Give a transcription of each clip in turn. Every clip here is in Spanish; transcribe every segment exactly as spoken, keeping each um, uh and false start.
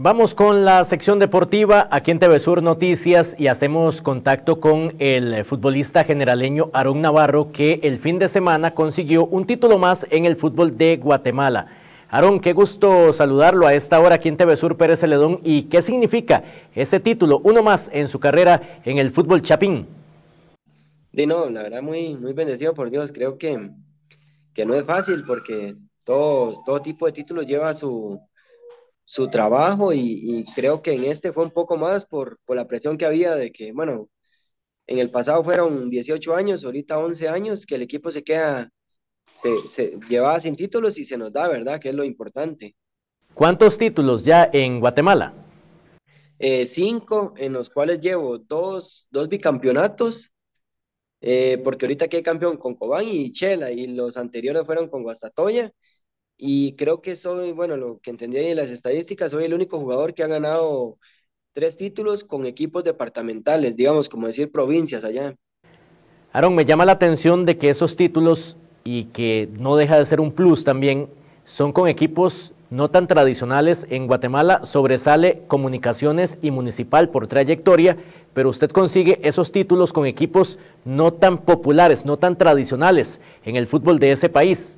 Vamos con la sección deportiva aquí en T V Sur Noticias y hacemos contacto con el futbolista generaleño Aarón Navarro, que el fin de semana consiguió un título más en el fútbol de Guatemala. Aarón, qué gusto saludarlo a esta hora aquí en T V Sur Pérez Celedón. ¿Y qué significa ese título, uno más en su carrera en el fútbol chapín? De no, la verdad muy, muy bendecido por Dios. Creo que, que no es fácil porque todo, todo tipo de títulos lleva su, su trabajo y, y creo que en este fue un poco más por, por la presión que había de que, bueno, en el pasado fueron dieciocho años, ahorita once años, que el equipo se queda, se, se llevaba sin títulos y se nos da, ¿verdad? Que es lo importante. ¿Cuántos títulos ya en Guatemala? Eh, cinco, en los cuales llevo dos, dos bicampeonatos, eh, porque ahorita quedé campeón con Cobán y Chela, y los anteriores fueron con Guastatoya. Y creo que soy, bueno, lo que entendí de las estadísticas, soy el único jugador que ha ganado tres títulos con equipos departamentales, digamos, como decir provincias allá. Aarón, me llama la atención de que esos títulos, y que no deja de ser un plus también, son con equipos no tan tradicionales. En Guatemala sobresale Comunicaciones y Municipal por trayectoria, pero usted consigue esos títulos con equipos no tan populares, no tan tradicionales en el fútbol de ese país.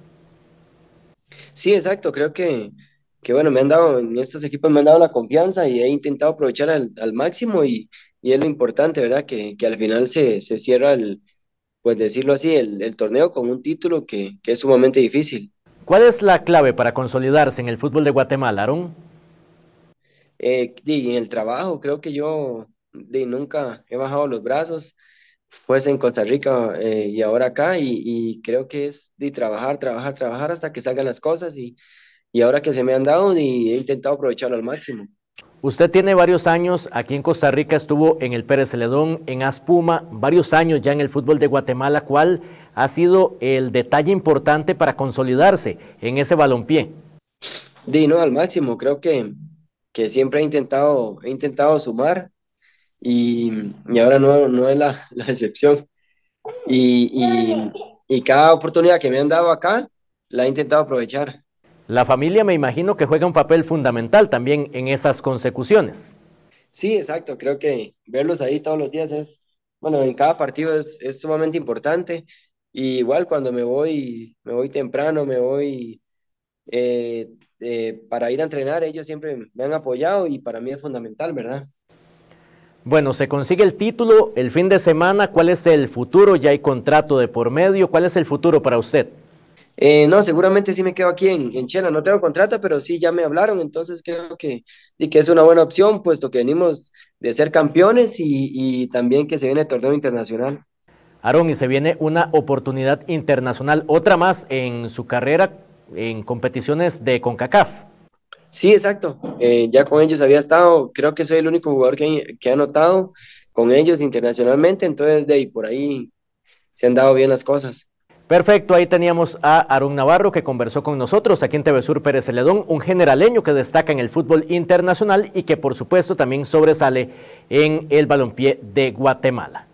Sí, exacto, creo que, que bueno, me han dado, en estos equipos me han dado la confianza y he intentado aprovechar al, al máximo y, y es lo importante, ¿verdad? Que, que al final se, se cierra el, pues decirlo así, el, el torneo con un título que, que es sumamente difícil. ¿Cuál es la clave para consolidarse en el fútbol de Guatemala, Aarón? Eh, y en el trabajo, creo que yo de, nunca he bajado los brazos, fuese en Costa Rica eh, y ahora acá, y, y creo que es de trabajar, trabajar, trabajar hasta que salgan las cosas, y, y ahora que se me han dado, y he intentado aprovecharlo al máximo. Usted tiene varios años aquí en Costa Rica, estuvo en el Pérez Celedón, en Aspuma, varios años ya en el fútbol de Guatemala. ¿Cuál ha sido el detalle importante para consolidarse en ese balompié? De no, al máximo, creo que, que siempre he intentado, he intentado sumar, y, y ahora no, no es la, la excepción. Y, y, y cada oportunidad que me han dado acá, la he intentado aprovechar. La familia, me imagino que juega un papel fundamental también en esas consecuciones. Sí, exacto. Creo que verlos ahí todos los días es, bueno, en cada partido es, es sumamente importante. Y igual cuando me voy, me voy temprano, me voy eh, eh, para ir a entrenar, ellos siempre me han apoyado y para mí es fundamental, ¿verdad? Bueno, se consigue el título el fin de semana. ¿Cuál es el futuro? Ya hay contrato de por medio. ¿Cuál es el futuro para usted? Eh, no, seguramente sí me quedo aquí en, en Chela. No tengo contrato, pero sí ya me hablaron, entonces creo que, y que es una buena opción, puesto que venimos de ser campeones y, y también que se viene el torneo internacional. Aarón, y se viene una oportunidad internacional, otra más en su carrera en competiciones de CONCACAF. Sí, exacto. Eh, ya con ellos había estado, creo que soy el único jugador que, que ha anotado con ellos internacionalmente, entonces de ahí por ahí se han dado bien las cosas. Perfecto, ahí teníamos a Aarón Navarro, que conversó con nosotros aquí en T V Sur Pérez Celedón, un generaleño que destaca en el fútbol internacional y que por supuesto también sobresale en el balompié de Guatemala.